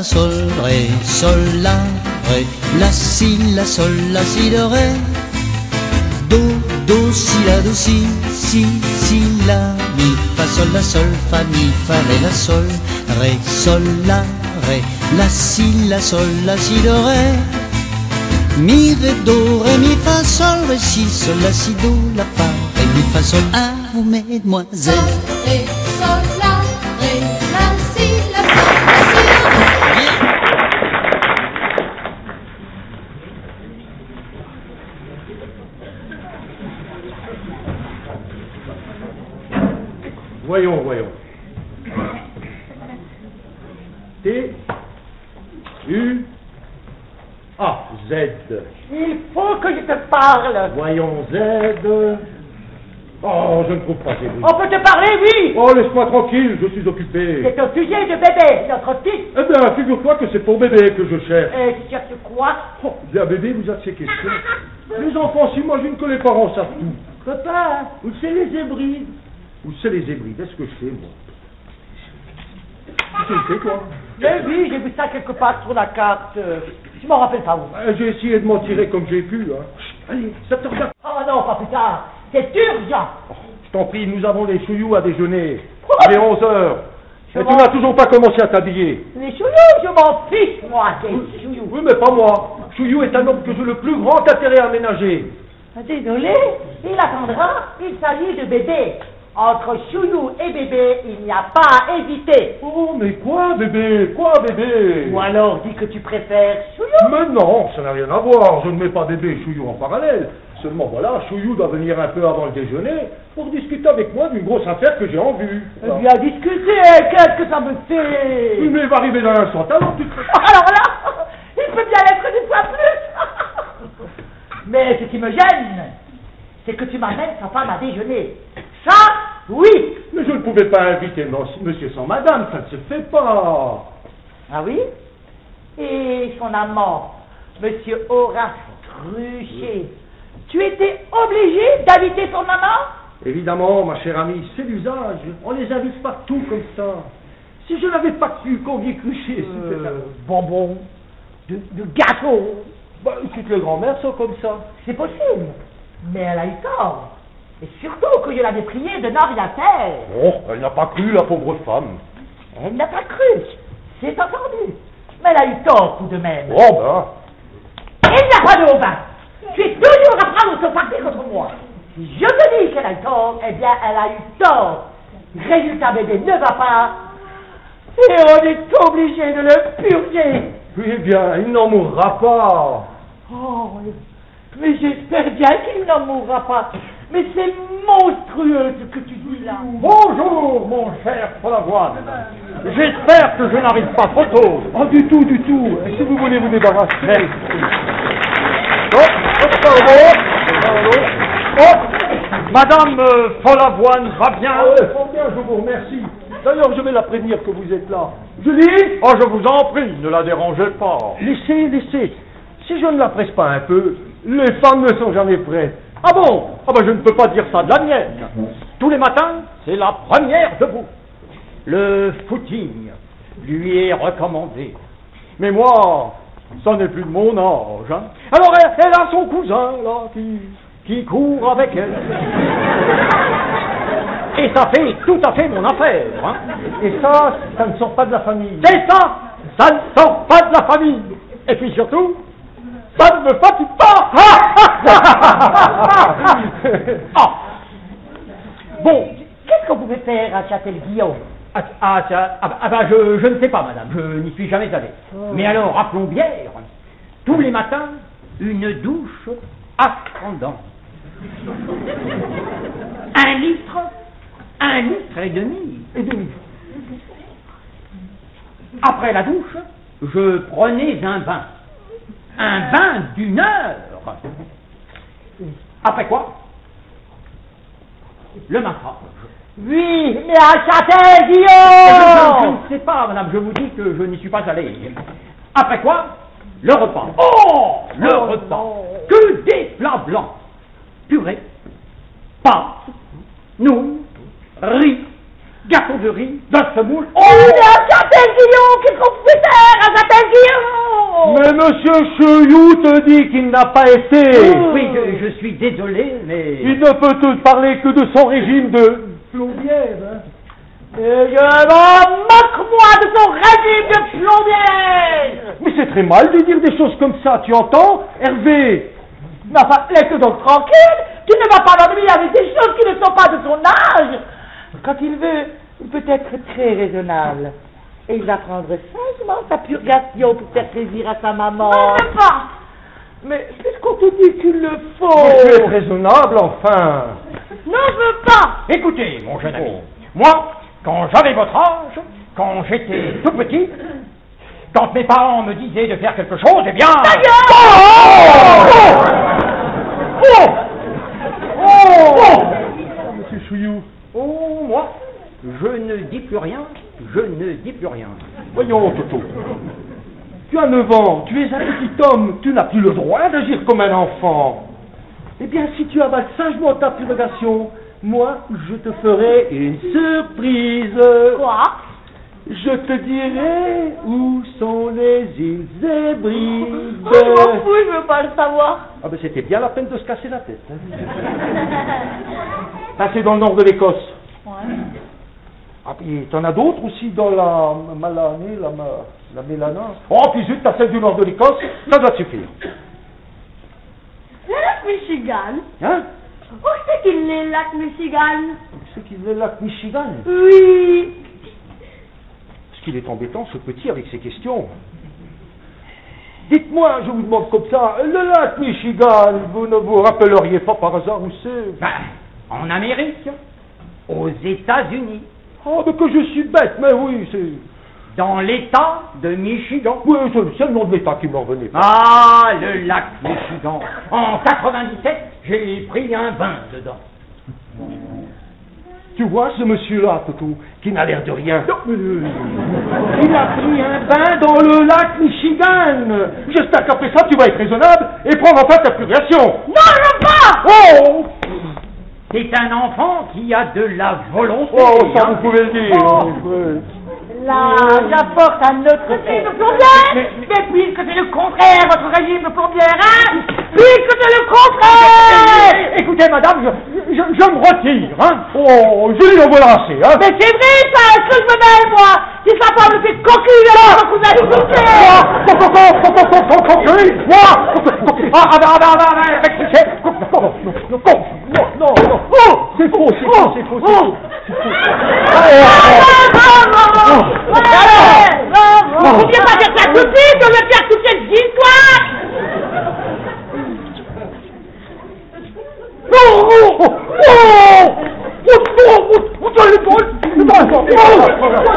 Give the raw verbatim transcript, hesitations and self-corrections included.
sol, ré, sol, la, ré, la, si, la, sol, la, si, do, ré, do, do, si, la, do, si, si, si, la, mi, fa, sol, la, sol, fa, mi, fa, ré, la, sol, ré, sol, la, ré, la, si, la, sol, la, si, do, ré, mi, ré, do, ré, mi, fa, sol, ré, si, sol, la, si, do, la, fa, ré, mi, fa, sol, à vous, mesdemoiselles. Sol, ré, sol, la, ré, la, si, la, sol, la, si, do, ré. Voyons, voyons. T, U, A, Z. Il faut que je te parle. Voyons, Z. Oh, je ne trouve pas Z. On peut te parler, oui. Oh, laisse-moi tranquille, je suis occupé. C'est au sujet de bébé, notre fils. Eh bien, figure-toi que c'est pour bébé que je cherche. Et tu cherches quoi? Oh, bien, bébé, vous avez ces questions. Les enfants s'imaginent que les parents savent tout. Papa, où c'est les hybrides? Où c'est les hybrides? Est-ce que je sais, moi? Tu le sais, toi? Mais oui, j'ai vu ça quelque part sur la carte. Je m'en rappelle pas où. Euh, J'ai essayé de m'en tirer comme j'ai pu. Hein. Chut, allez, ça te regarde. Oh non, pas plus tard. C'est urgent. Oh, je t'en prie, nous avons les chouillous à déjeuner. Oh. Il est onze heures. Je Et tu m'en- n'as toujours pas commencé à t'habiller. Les chouillous, je m'en fiche, moi, des chouillous. Oui, mais pas moi. Chouillou est un homme que j'ai le plus grand intérêt à ménager. Ah, désolé, il attendra. Il s'agit de bébé. Entre chouillou et bébé, il n'y a pas à hésiter. Oh, mais quoi, bébé? Quoi, bébé? Ou alors dis que tu préfères chouillou. Mais non, ça n'a rien à voir. Je ne mets pas bébé et chouillou en parallèle. Seulement, voilà, chouillou doit venir un peu avant le déjeuner pour discuter avec moi d'une grosse affaire que j'ai en vue. Eh bien, discuter, qu'est-ce que ça me fait? Oui, mais il va arriver dans un instant. Alors, tu te... Alors là, il peut bien être une fois plus. Mais ce qui me gêne, c'est que tu m'amènes sa femme à déjeuner. Ça, oui. Mais je ne pouvais pas inviter monsieur sans madame, ça ne se fait pas. Ah oui? Et son amant, monsieur Horace Truchet, tu étais obligé d'inviter son amant? Évidemment, ma chère amie, c'est l'usage. On les invite partout comme ça. Si je n'avais pas cru qu'on y coucher, c'était Euh, bonbons, de, de gâteaux. bah, toutes les grand-mères sont comme ça. C'est possible, mais elle a eu tort. Et surtout que je l'avais priée de n'en rien faire. Oh, elle n'a pas cru, la pauvre femme. Elle n'a pas cru, c'est entendu. Mais elle a eu tort tout de même. Oh, ben. Il n'y a pas de haut bain. Tu es toujours à prendre ton parti contre moi. Si je te dis qu'elle a eu tort, eh bien elle a eu tort. Résultat, bébé ne va pas. Et on est obligé de le purger. Oui, eh bien, il n'en mourra pas. Oh, mais j'espère bien qu'il n'en mourra pas. Mais c'est monstrueux ce que tu dis là. Bonjour, mon cher Follavoine. J'espère que je n'arrive pas trop tôt. Oh, du tout, du tout. Si vous voulez vous débarrasser. Merci. Oh, oh, pardon. Pardon. Oh, Madame euh, Follavoine va bien? Ah ouais, fort bien, je vous remercie. D'ailleurs, je vais la prévenir que vous êtes là. Julie? Oh, je vous en prie, ne la dérangez pas. Laissez, laissez. Si je ne la presse pas un peu, les femmes ne sont jamais prêtes. Ah bon? Ah ben je ne peux pas dire ça de la mienne. Tous les matins, c'est la première debout. Le footing lui est recommandé. Mais moi, ça n'est plus de mon âge. Hein. Alors elle, elle a son cousin, là, qui, qui court avec elle. Et ça fait tout à fait mon affaire. Hein. Et ça, ça ne sort pas de la famille. C'est ça! Ça ne sort pas de la famille. Et puis surtout, ça ne me fatigue pas. Ah. Bon, qu'est-ce qu'on pouvait faire à Châtel-Guillaume? Ah, ah, ça, ah, ah, bah, je, je ne sais pas, madame, je n'y suis jamais allé. Oh. Mais alors, rappelons bien, tous les matins, une douche ascendante. Un litre, un litre et demi, et demi. Après la douche, je prenais un bain. Un bain d'une heure. Après quoi, le massage. Oui, mais à Je, je- Châtel-Guillaume! je ne sais pas, madame, je vous dis que je n'y suis pas allé. Après quoi, le repas. Oh, le Oh, repas. non. Que des plats blancs. Purée, pâtes, nouilles, riz, gâteau de riz, de semoule. Oh, mais à Châtel-Guillaume! Guillaume, qu'est-ce qu'on pouvait faire? Elle s'appelle Guillaume. Mais monsieur Chouillou te dit qu'il n'a pas été. Oui, je, je suis désolé, mais... Il ne peut te parler que de son régime de plombière. Hein. Et je m'en moque-moi de son régime de plombière. Mais c'est très mal de dire des choses comme ça, tu entends, Hervé? Mais enfin, laisse-le donc tranquille. Tu ne vas pas l'ennuyer avec des choses qui ne sont pas de son âge. Quand il veut, il peut être très raisonnable. Et il va prendre sagement sa purgation pour faire plaisir à sa maman. Non, je veux pas. Mais puisqu'on te dit qu'il le faut... Mais tu es raisonnable, enfin. Non, je veux pas. Écoutez, mon jeune ami, moi, quand j'avais votre âge, quand j'étais tout petit, quand mes parents me disaient de faire quelque chose, eh bien... Ta gueule! Oh oh oh oh Monsieur Chouillou. Oh, moi, je ne dis plus rien, je ne dis plus rien. Voyons, Toto. Tu as neuf ans, tu es un petit homme, tu n'as plus le droit d'agir comme un enfant. Eh bien, si tu avales sagement ta purgation, moi, je te ferai une surprise. Quoi? Je te dirai où sont les îles Hébrides. Oh, je m'en fous, je veux pas le savoir. Ah ben c'était bien la peine de se casser la tête. Hein. Ça c'est dans le nord de l'Écosse. Ouais. Ah puis t'en as d'autres aussi dans la Malanée, la, la Mélana. Oh puis zut, t'as celle du nord de l'Écosse, ça doit te suffire. Le lac Michigan. Hein? Où c'est qu'il est, le lac Michigan? C'est qu'il est le lac Michigan. Oui. Parce qu'il est embêtant ce petit avec ses questions. Dites-moi, je vous demande comme ça, le lac Michigan, vous ne vous rappelleriez pas par hasard où c'est? Ben, en Amérique, aux États-Unis, Oh, mais que je suis bête, mais oui, c'est... dans l'État de Michigan. Oui, c'est- c'est le nom de l'État qui m'en revenait pas. Ah, le lac Michigan. En quatre-vingt-dix-sept, j'ai pris un bain dedans. Tu vois ce monsieur-là, Toto, qui n'a l'air de rien. Il a pris un bain dans le lac Michigan. J'espère qu'après ça, tu vas être raisonnable et prendre enfin ta purgation. Non, je veux pas. Oh C'est un enfant qui a de la volonté. Oh, ça hein. vous pouvez le dire. Oh. Ouais. Là, j'apporte un autre régime de plombière. Mais, puisque c'est le contraire, votre régime de plombière, hein? Puisque c'est le contraire. Écoutez, madame, je, je, je me retire, hein. Oh, je lui envoie assez, hein. Mais c'est vrai, ça, est-ce que je me mêle, moi? Si sa femme me fait cocu, alors que vous allez goûter. Ah, ah, ah, ah, ah, ah, avec ce chef. Non, non, non, non, non, non, oh, c'est faux, c'est faux, c'est faux, c'est faux. Vous ne pouviez pas dire ça tout de suite, on veut faire toute cette histoire. Oh, oh, oh, oh, oh, oh, oh, oh, oh, oh, oh, oh, oh,